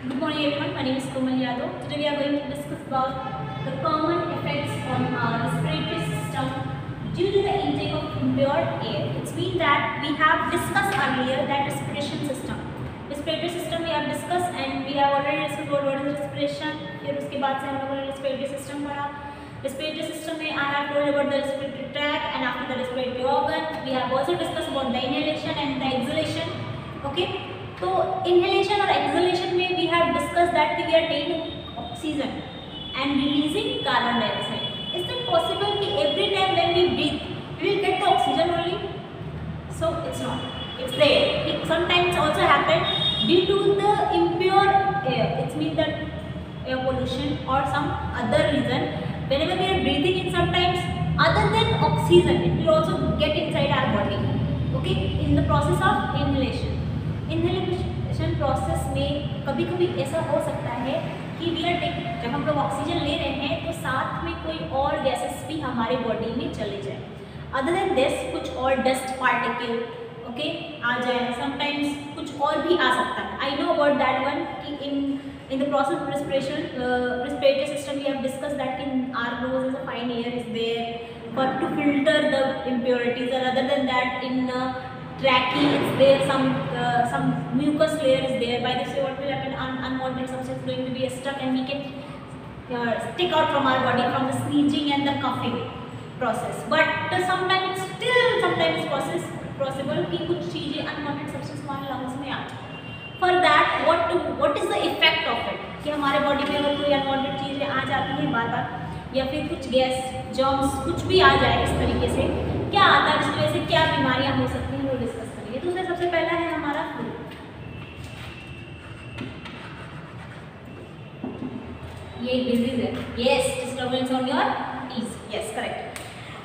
Good morning everyone, my name is Komal Yadav. Today we are going to discuss about the common effects on our respiratory system due to the intake of impure air. It's been that we have discussed earlier that respiration system. Respiratory system we have discussed and we have already discussed what is respiration. फिर उसके बाद से हम लोगों ने respiratory system पढ़ा. Respiratory system में I have told about the respiratory tract and after the respiratory organ. We have also discussed about the inhalation and the exhalation. Okay. तो inhalation और exhalation में we have discussed that we are taking oxygen and releasing carbon dioxide. Is it possible कि every time when we breathe we will get the oxygen only? So it's not. It's there. It sometimes also happen due to the impure air. It means that air pollution or some other reason. Whenever we are breathing in, sometimes other than oxygen, it will also get inside our body. Okay, in the process of inhalation. Inhalation process में कभी कभी ऐसा हो सकता है कि जब हम लोग ऑक्सीजन ले रहे हैं तो साथ में कोई और गैसेस भी हमारे बॉडी में चले जाए. अदर देन दिस कुछ और डस्ट पार्टिकल ओके आ जाए. समटाइम्स कुछ और भी आ सकता है. I know about that one कि in the process of respiratory system we have discuss that in our nose is a fine air is there for to filter the impurities. और other than that in trachea is there, some mucus layer is there. By this way what will happen, unwanted substance going to be stuck and we can stick out from our body from the sneezing and the coughing process. But sometimes it's possible कि कुछ चीज़ें unwanted substance हमारे lungs में आ जाए. For that what is the effect of it कि हमारे body में अगर कोई unwanted चीज़ें आ जाती हैं बार-बार या फिर कुछ गैस जर्म्स कुछ भी आ जाए इस तरीके से क्या आता है, जिसकी वजह से क्या बीमारियां हो सकती हैं वो डिस्कस करेंगे. तो उसमें सबसे पहला है हमारा फ्लू. ये एक डिजीज है. Yes, disturbance on your ease. Yes correct.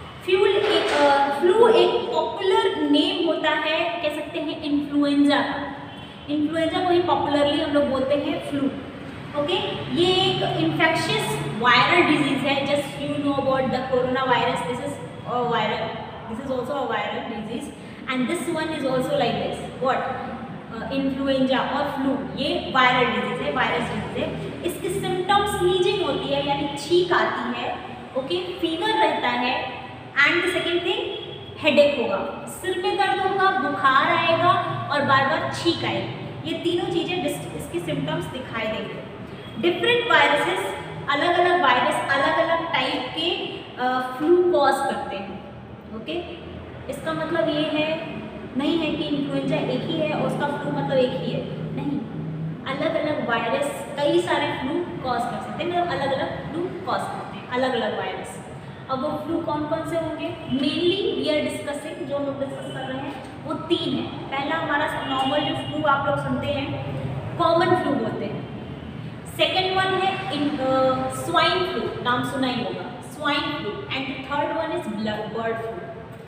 Flu एक पॉपुलर नेम होता है, कह सकते हैं इन्फ्लुएंजा का. इन्फ्लुएंजा को ही पॉपुलरली हम लोग बोलते हैं फ्लू. ओके, ये एक इन्फेक्शियस वायरल डिजीज है. Just you know about the corona virus. This is viral. This is also a viral disease and this one is also like this. What? Influenza और flu. ये viral disease है, virus disease है. इसकी symptoms sneezing होती है यानी छींक आती है. Okay, fever रहता है and the second thing headache होगा. सिर में दर्द होगा, बुखार आएगा और बार-बार छींक आएगी. ये तीनों चीज़ें इसकी symptoms दिखाई देंगे. Different viruses, अलग-अलग वायरस अलग-अलग टाइप के फ्लू कॉज करते हैं. ओके, इसका मतलब ये है नहीं है कि इन्फ्लुएंजा एक ही है और उसका फ्लू मतलब एक ही है. नहीं, अलग अलग वायरस कई सारे फ्लू कॉज कर सकते हैं. मतलब अलग अलग फ्लू कॉज करते हैं अलग अलग वायरस. अब वो फ्लू कौन कौन से होंगे? मेनली वी आर डिस्कसिंग, जो हम लोग डिस्कस कर रहे हैं वो तीन है. पहला हमारा नॉर्मल जो फ्लू आप लोग सुनते हैं कॉमन फ्लू बोलते हैं. सेकेंड वन है स्वाइन फ्लू, नाम सुना ही होगा, swine flu. And third one is bird flu.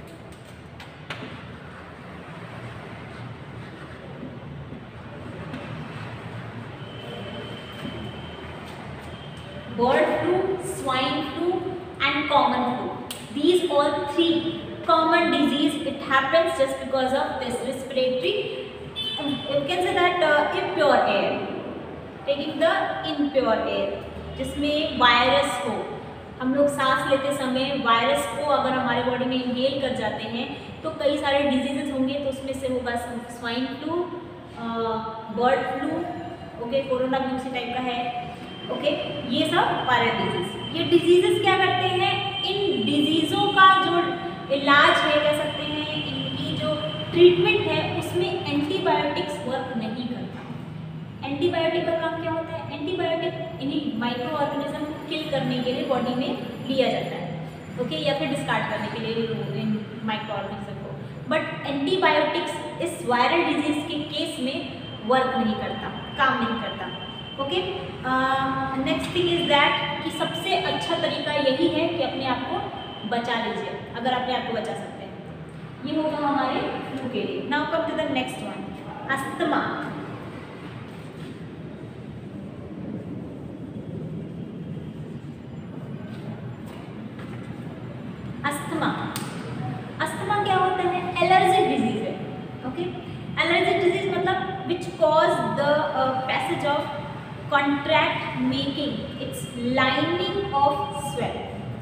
Bird flu, swine flu and common flu. These all three common disease. It happens just because of this respiratory. You can say that impure air. Taking the impure air, जिसमें virus को हम लोग सांस लेते समय virus को अगर हमारे बॉडी में इनहेल कर जाते हैं तो कई सारे डिजीजेस होंगे. तो उसमें से होगा swine flu, bird flu. Okay, corona भी उसी टाइप का है. ओके, ये सब वायरल डिजीज. ये डिजीजेस क्या करते हैं? इन डिजीज़ों का जो इलाज है, कह सकते हैं इनकी जो ट्रीटमेंट है उसमें एंटीबायोटिक्स वर्क नहीं करता. एंटीबायोटिक का काम क्या होता है? एंटीबायोटिक इन्हीं माइक्रो ऑर्गेनिज्म को किल करने के लिए बॉडी में लिया जाता है. ओके, या फिर डिस्कार्ड करने के लिए इन माइक्रो ऑर्गेनिज्म को. बट एंटीबायोटिक्स इस वायरल डिजीज के केस में वर्क नहीं करता, काम नहीं करता. Okay, next thing is that कि सबसे अच्छा तरीका यही है कि अपने आप को बचा लीजिए अगर अपने आप को बचा सकते हैं. ये होगा हमारे फ्लू के लिए. Now come to the next one, asthma. Asthma क्या होता है? एलर्जिक डिजीज है. ओके, एलर्जिक डिजीज मतलब which cause the passage of contract making its lining of swell,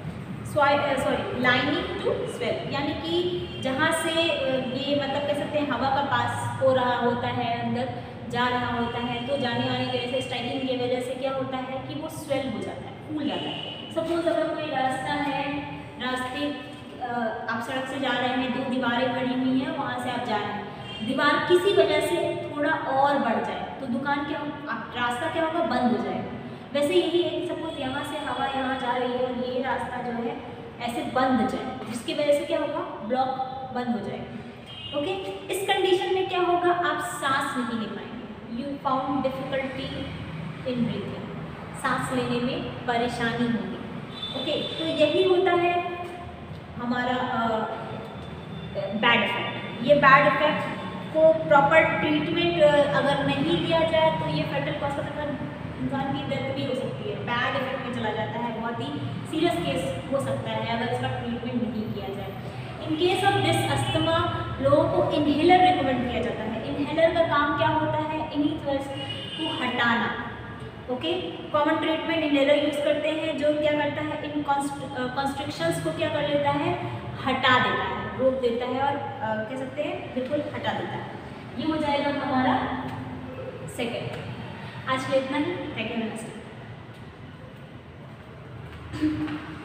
lining to swell, यानी कि जहाँ से ये मतलब कह सकते हैं हवा का पास हो रहा होता है, अंदर जा रहा होता है, तो जाने आने की वजह से, स्ट्राइकिंग की वजह से क्या होता है कि वो स्वेल हो जाता है, फूल जाता है। सपोज अगर कोई रास्ता है, रास्ते आप सड़क से जा रहे हैं, दो दीवारें खड़ी हुई हैं, वहाँ से आप जा रहे हैं, दीवार किसी वजह से थोड़ा और बढ़ जाए तो दुकान क्या, रास्ता क्या होगा, बंद हो जाएगा। वैसे यही है कि सपोज यहाँ से हवा यहाँ जा रही है और ये रास्ता जो है ऐसे बंद जाए, जिसकी वजह से क्या होगा, ब्लॉक बंद हो जाएगा। ओके, इस कंडीशन में क्या होगा, आप सांस नहीं ले पाएंगे, you found difficulty in breathing, सांस लेने में परेशानी होगी। ओके, तो यही होता है हमारा बैड इफेक्ट। ये बैड इफेक्ट को प्रॉपर ट्रीटमेंट अगर नहीं दिया जाए तो ये फेटल कॉज का इंसान की डेथ भी हो सकती है, बैड इफेक्ट में चला जाता है, बहुत ही सीरियस केस हो सकता है अगर इसका ट्रीटमेंट नहीं किया जाए। In case of this asthma लोगों को इनहेलर रिकमेंड किया जाता है। इनहेलर का काम क्या होता है, इन्हीं को हटाना। Okay, common treatment inhaler use करते हैं, जो क्या करता है, इन कॉन्स्ट्रिक्शंस को क्या कर लेता है, हटा देता है, रोक देता है और कह सकते हैं बिल्कुल हटा देता है। ये हो जाएगा हमारा सेकेंड। आज के लिए इतना ही। Thank you.